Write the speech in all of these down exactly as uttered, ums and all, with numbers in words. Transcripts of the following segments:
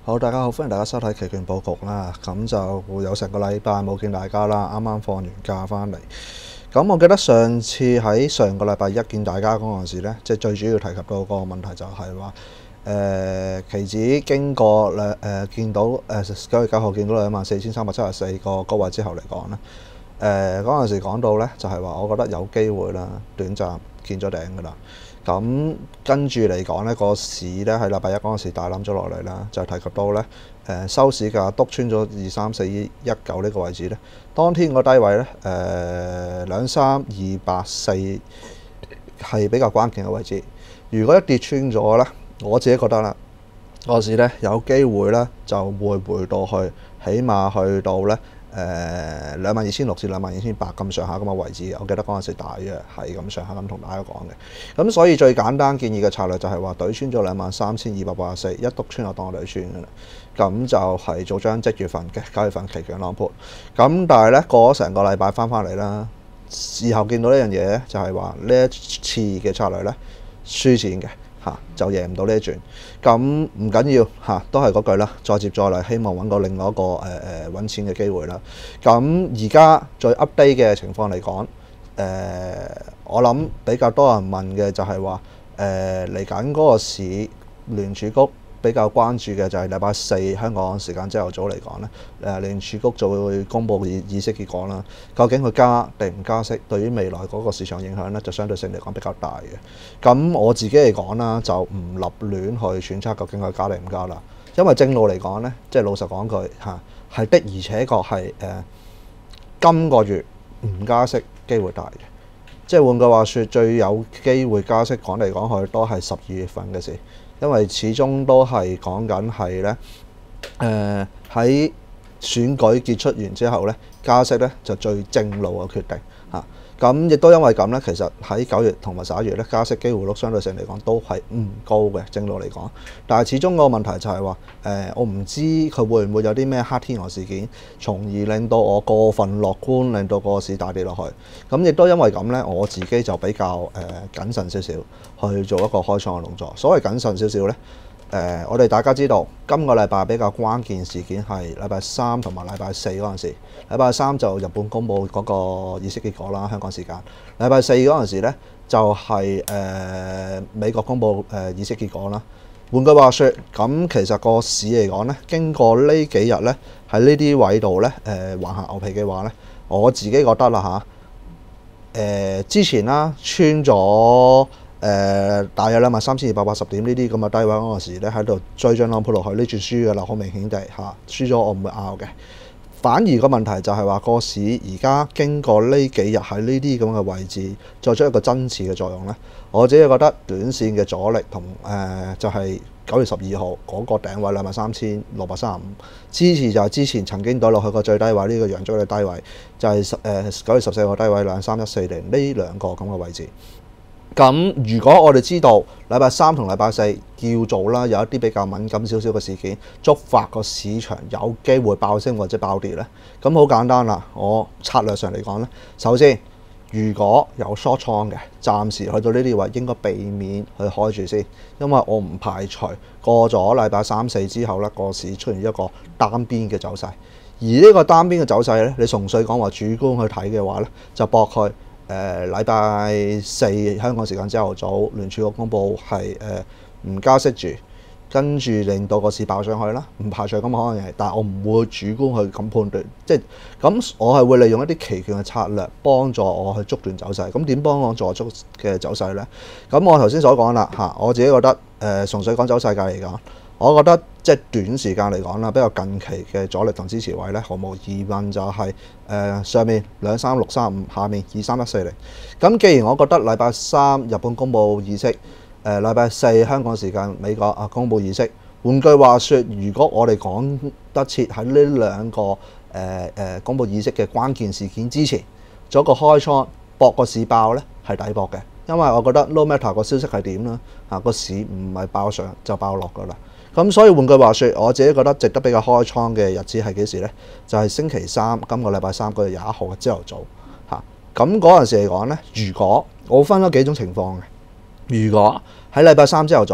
好，大家好，歡迎大家收睇期權佈局啦。咁就會有成個禮拜冇見大家啦，啱啱放完假翻嚟。咁我記得上次喺上個禮拜一見大家嗰陣時呢，即係最主要提及到個問題就係話，誒、呃、期指經過兩誒、呃、見到誒九月九號見到兩萬四千三百七十四個高位之後嚟講呢，誒嗰陣時講到呢，就係話我覺得有機會啦，短暫見咗頂㗎啦。咁跟住嚟講呢個市呢，喺禮拜一嗰陣時大冧咗落嚟啦，就提及到呢，誒收市價篤穿咗二三四一九呢個位置呢。當天個低位呢，誒兩三二八四係比較關鍵嘅位置。如果一跌穿咗呢，我自己覺得啦，個市呢有機會呢就會回到去，起碼去到呢。誒兩萬二千六至兩萬二千八咁上下咁嘅位置，我記得嗰陣時大約係咁上下咁同大家講嘅。咁所以最簡單建議嘅策略就係話，對穿咗兩萬三千二百八十四，一篤穿就當我對穿嘅啦。咁就係做張即月份嘅九月份期權 long put。咁但係呢，過咗成個禮拜翻返嚟啦，事後見到呢樣嘢就係話呢一次嘅策略呢，輸錢嘅。嚇就贏唔到呢一轉，咁唔緊要嚇，都係嗰句啦，再接再厲，希望揾個另外一個誒誒揾錢嘅機會啦。咁而家最 update 嘅情況嚟講，誒、呃、我諗比較多人問嘅就係話，誒嚟緊嗰個市聯儲局比較關注嘅就係禮拜四香港時間朝頭早嚟講咧，誒聯儲局就會公佈議議息結果啦。究竟佢加定唔加息，對於未來嗰個市場影響咧，就相對性嚟講比較大嘅。咁我自己嚟講啦，就唔立亂去揣測究竟佢加定唔加啦。因為正路嚟講咧，即係老實講句嚇，係的而且確係誒、呃、今個月唔加息機會大嘅。即係換句話説，最有機會加息講嚟講去都係十二月份嘅事。因為始終都係講緊係咧，誒喺選舉結束完之後咧，加息咧就最正路嘅決定嚇。咁亦都因為咁咧，其實喺九月同埋十一月咧，加息機會率相對性嚟講都係唔高嘅，正路嚟講。但係始終個問題就係話，誒我唔知佢會唔會有啲咩黑天鵝事件，從而令到我過分樂觀，令到個市大跌落去。咁亦都因為咁咧，我自己就比較誒謹慎少少去做一個開倉嘅動作。所謂謹慎少少咧。誒、呃，我哋大家知道，今個禮拜比較關鍵事件係禮拜三同埋禮拜四嗰陣時。禮拜三就日本公佈嗰個議息結果啦，香港時間。禮拜四嗰陣時咧，就係、是、誒、呃、美國公佈誒議息結果啦。換句話説，咁其實個市嚟講咧，經過呢幾日咧，喺呢啲位度咧，誒、呃、橫行牛皮嘅話咧，我自己覺得啦嚇，誒、呃、之前啦穿咗。誒、呃，大約兩萬三千二百八十點呢啲咁嘅低位嗰陣時咧，喺度追張 long put 落去，呢轉輸嘅啦，好明顯地嚇，輸咗我唔會拗嘅。反而個問題就係話個市而家經過呢幾日喺呢啲咁嘅位置作出一個增持嘅作用咧，我自己覺得短線嘅阻力同誒、呃、就係、是、九月十二號嗰個頂位兩萬三千六百三十五，支持就係之前曾經對落去個最低位呢、這個陽燭嘅低位，就係十誒九月十四號低位兩三一四零呢兩個咁嘅位置。咁如果我哋知道禮拜三同禮拜四叫做啦，有一啲比較敏感少少嘅事件，觸發個市場有機會爆升或者爆跌呢，咁好簡單啦。我策略上嚟講呢，首先如果有 short 倉嘅，暫時去到呢啲位應該避免去開住先，因為我唔排除過咗禮拜三四之後呢，個市出現一個單邊嘅走勢，而呢個單邊嘅走勢呢，你純粹講話主觀去睇嘅話呢，就駁佢。誒禮拜四香港時間朝頭早，聯儲局公佈係誒唔加息住，跟住令到個市爆上去啦。唔排除咁可能係，但係我唔會主觀去咁判斷，即係咁我係會利用一啲期權嘅策略幫助我去捉斷走勢。咁點幫我助捉嘅走勢呢？咁我頭先所講啦嚇，我自己覺得誒、呃、純粹講走勢界嚟講。我覺得即係短時間嚟講啦，比較近期嘅阻力同支持位咧，毫無疑問就係、是、誒、呃、上面兩三六三五，下面二三一四零。咁既然我覺得禮拜三日本公佈議息，誒禮拜四香港時間美國啊公佈議息，換句話説，如果我哋講得切喺呢兩個誒誒、呃、公佈議息嘅關鍵事件之前做一個開倉博個市爆咧，係抵博嘅，因為我覺得 no matter 個消息係點啦，嚇個市唔係爆上就爆落噶啦。咁所以換句話説，我自己覺得值得比較開倉嘅日子係幾時呢？就係、是、星期三，今個禮拜三嗰日廿一號嘅朝頭早嚇。咁嗰陣時嚟講呢，如果我分咗幾種情況嘅，如果喺禮拜三朝頭早，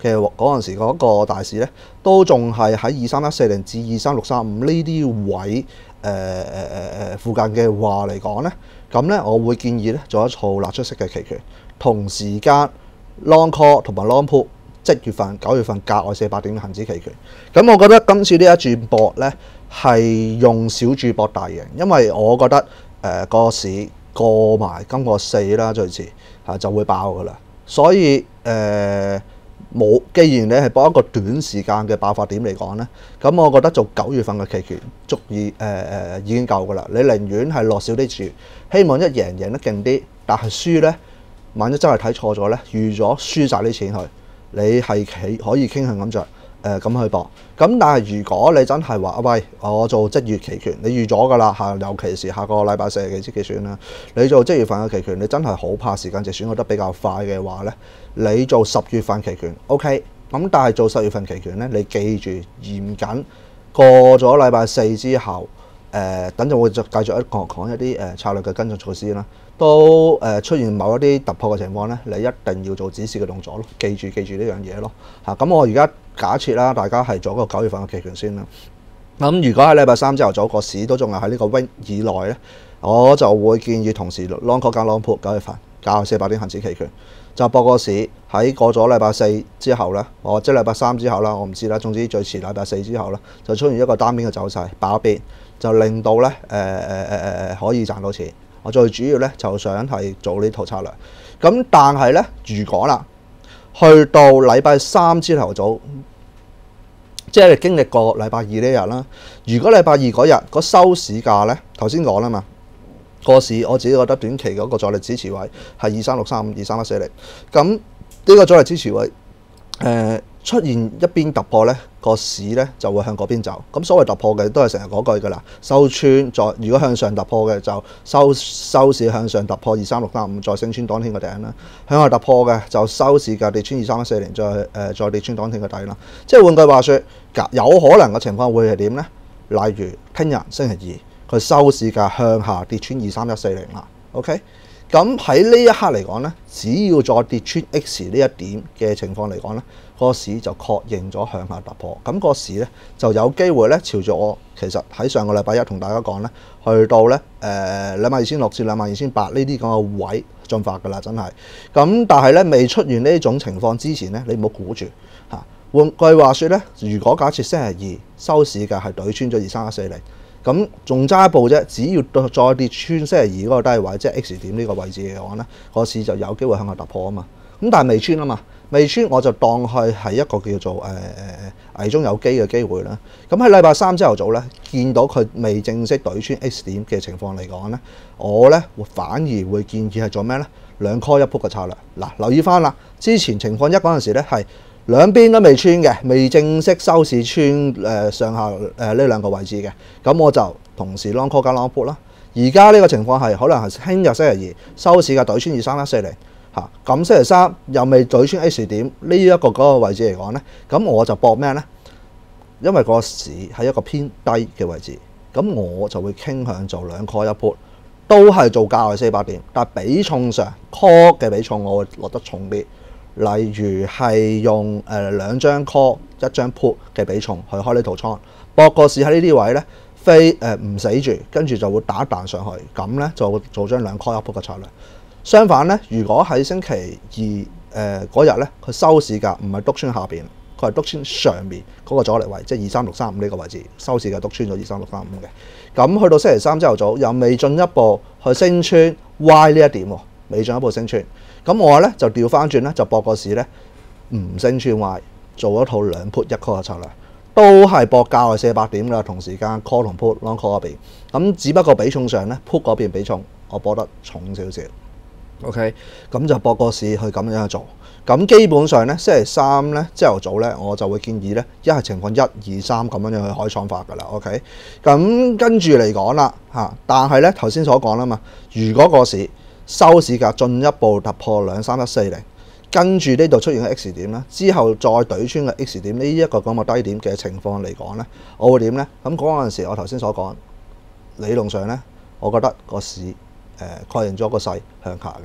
嘅嗰陣時嗰個大市咧，都仲係喺二三一四零至二三六三五呢啲位誒誒誒誒附近嘅話嚟講咧，咁咧我會建議咧做一套立出式嘅期權，同時間 long call 同埋 long put。即月份、九月份格外四百點嘅恆指期權，咁我覺得今次呢一轉博呢係用小注博大贏，因為我覺得誒個、呃、市過埋今個四啦，最遲嚇就會爆噶啦。所以誒冇、呃，既然你係博一個短時間嘅爆發點嚟講呢，咁我覺得做九月份嘅期權足以誒誒、呃、已經夠噶啦。你寧願係落少啲注，希望一贏贏得勁啲，但係輸呢，萬一真係睇錯咗呢，預咗輸晒啲錢去。你係企可以傾向咁着誒咁去搏，咁但係如果你真係話喂，我做即月期權，你預咗㗎啦嚇，尤其是下個禮拜四嘅期指結算啦，你做即月份嘅期權，你真係好怕時間值選覺得比較快嘅話咧，你做十月份期權 OK，咁但係做十月份期權咧，你記住嚴謹過咗禮拜四之後，誒、呃、等陣會再繼續一個講一啲誒、呃、策略嘅跟進措施啦。都誒出現某一啲突破嘅情況咧，你一定要做指示嘅動作咯，記住記住呢樣嘢咯嚇。咁我而家假設啦，大家係做一個九月份嘅期權先啦。咁如果喺禮拜三朝頭早個市都仲係喺呢個 range 以內咧，我就會建議同時 long call 加 long put 九月份加四百點恆指期權，就博個市喺過咗禮拜四之後咧，或者禮拜三之後啦，我唔知啦。總之最遲禮拜四之後咧，就出現一個單邊嘅走勢爆一邊，就令到咧誒誒誒誒可以賺到錢。我最主要咧就想係做呢套策略，咁但係咧，如果啦，去到禮拜三朝頭早，即係經歷過禮拜二呢日啦。如果禮拜二嗰日個收市價咧，頭先講啦嘛，個市我自己覺得短期嗰個阻力支持位係二三六三五、二三一四零，咁呢個阻力支持位誒、呃、出現一邊突破咧，個市咧就會向嗰邊走。咁所謂突破嘅都係成日嗰句噶啦，收穿再如果向上突破嘅就收收市向上突破二三六三五，再升穿當天嘅頂啦。向下突破嘅就收市價跌穿二三一四零，再誒、呃、再跌穿當天嘅底啦。即係換句話說，有可能嘅情況會係點咧？例如聽日星期二佢收市價向下跌穿二三一四零啦。OK。咁喺呢一刻嚟講咧，只要再跌穿 X 呢一點嘅情況嚟講咧，個市就確認咗向下突破。咁個市咧就有機會咧朝住我其實喺上個禮拜一同大家講咧，去到咧誒兩萬二千六至兩萬二千八呢啲咁嘅位進發㗎啦，真係。咁但係咧未出現呢種情況之前咧，你唔好估住嚇。換句話說咧，如果假設星期二收市價係對穿咗二三一四零。咁仲差一步啫，只要再跌穿星期二嗰個低位，即係 X 點呢個位置嘅話咧，個市就有機會向下突破啊嘛。咁但係未穿啊嘛，未穿我就當佢係一個叫做誒誒誒危中有機嘅機會啦。咁喺禮拜三朝頭早咧，見到佢未正式對穿 X 點嘅情況嚟講咧，我咧反而會建議係做咩咧？兩 call 一 put 嘅策略。嗱，留意翻啦，之前情況一嗰陣時咧係兩邊都未穿嘅，未正式收市穿誒、呃、上下誒呢、呃、兩個位置嘅，咁我就同時 long call 加 long put 啦。而家呢個情況係可能係聽日星期二收市嘅對穿二三一四零嚇，咁星期三又未對穿 X 點呢一個嗰個位置嚟講咧，咁我就搏咩咧？因為個市喺一個偏低嘅位置，咁我就會傾向做兩 call 一 put，都係做價外四百點，但係比重上 call 嘅比重我會落得重啲。例如係用誒、呃、兩張 call 一張 put 嘅比重去開呢套倉，博個市喺呢啲位咧飛誒唔、呃、死住，跟住就會打一彈上去，咁咧就會做張兩 call 一 put 嘅策略。相反咧，如果喺星期二誒嗰日咧，佢收市價唔係篤穿下邊，佢係篤穿上面嗰個阻力位，即係二三六三五呢個位置，收市價篤穿咗二三六三五嘅。咁去到星期三朝頭早又未進一步去升穿 Y 呢一點喎，未進一步升穿。咁我咧就調翻轉咧，就博個市咧唔升穿 Y，做一套兩 put 一 call 嘅策略，都係博價外四百點㗎，同時間 call 同 put long call 嗰邊。咁只不過比重上咧 put 嗰邊比重我博得重少少。OK，咁就博個市去咁樣去做。咁基本上咧星期三咧朝頭早咧，我就會建議咧一係情況一二三咁樣樣去開倉法㗎啦。OK，咁跟住嚟講啦嚇，但係咧頭先所講啦嘛，如果個市收市價進一步突破兩三一四零，跟住呢度出現嘅 X 點啦，之後再對穿嘅 X 點呢一個咁嘅低點嘅情況嚟講咧，我會點咧？咁嗰陣時我頭先所講理論上咧，我覺得個市誒、呃、確認咗個勢向下嘅。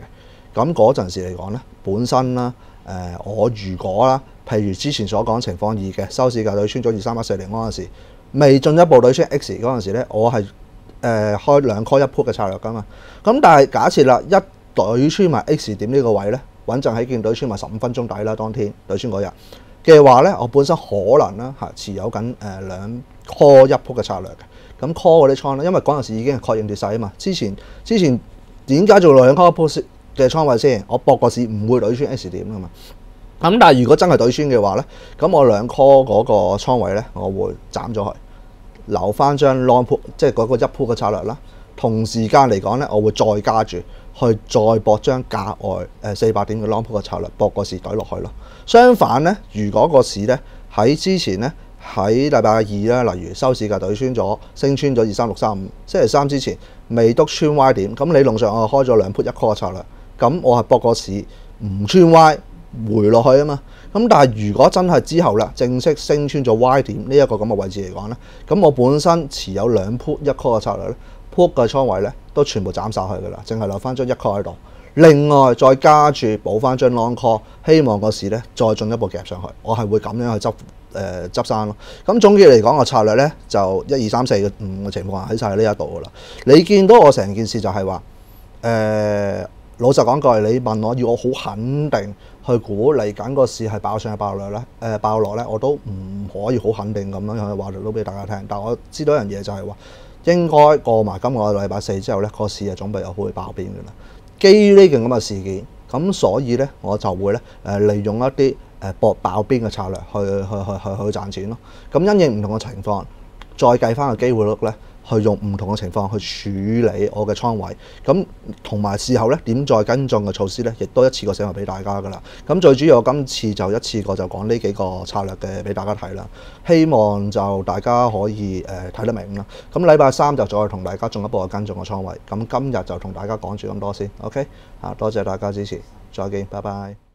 咁嗰陣時嚟講咧，本身啦，誒、呃、我如果啦，譬如之前所講情況二嘅收市價對穿咗二三一四零嗰陣時，未進一步對穿 X 嗰陣時咧，我係誒、呃、開兩 call 一 put 嘅策略噶嘛。咁但係假設啦，一對穿埋 X 點呢個位咧，穩陣喺見對穿埋十五分鐘底啦，當天對穿嗰日嘅話咧，我本身可能啦嚇持有緊誒兩 call 一 put 嘅策略嘅。咁 call 嗰啲倉咧，因為嗰陣時已經係確認跌勢啊嘛。之前之前點解做兩 call 一 put 嘅倉位先？我博個市唔會對穿 X 點噶嘛。咁但係如果真係對穿嘅話咧，咁我兩 call 嗰個倉位咧，我會斬咗佢，留翻張 long put， 即係嗰個一 put 嘅策略啦。同時間嚟講咧，我會再加住去再博張價外誒四百點嘅 long put 嘅策略，博個市懟落去咯。相反咧，如果個市咧喺之前咧喺禮拜二咧，例如收市價對穿咗，升穿咗二三六三五，星期三之前未篤穿 Y 點，咁理論上我開咗兩 put 一 call 嘅策略，咁我係博個市唔穿 Y 回落去啊嘛。咁但係如果真係之後啦，正式升穿咗 Y 點呢一個咁嘅位置嚟講咧，咁我本身持有兩 put 一 call 嘅策略咧，put 嘅倉位咧都全部斬晒去噶啦，淨係留翻張一 call 喺度。另外再加住補翻張 long call， 希望個市咧再進一步夾上去。我係會咁樣去執誒執生咯。咁總結嚟講，個策略咧就一二三四嘅五嘅情況喺晒呢一度噶啦。你見到我成件事就係話誒，老實講句，你問我要我好肯定去估嚟緊個市係爆上係爆落咧，誒、呃、爆落咧，我都唔可以好肯定咁樣去話到俾大家聽。但我知道一樣嘢就係話，應該過埋今個禮拜四之後咧，個市就準備又會爆邊嘅啦。基於呢件咁嘅事件，咁所以咧我就會咧誒利用一啲誒博爆邊嘅策略去去去去去賺錢咯。咁因應唔同嘅情況，再計翻個機會率咧，去用唔同嘅情況去處理我嘅倉位。咁同埋事後咧點再跟進嘅措施咧，亦都一次過寫埋俾大家噶啦。咁最主要我今次就一次過就講呢幾個策略嘅俾大家睇啦。希望就大家可以誒睇、呃、得明啦。咁禮拜三就再同大家進一步嘅跟進個倉位。咁今日就同大家講住咁多先。OK， 啊多謝大家支持，再見，拜拜。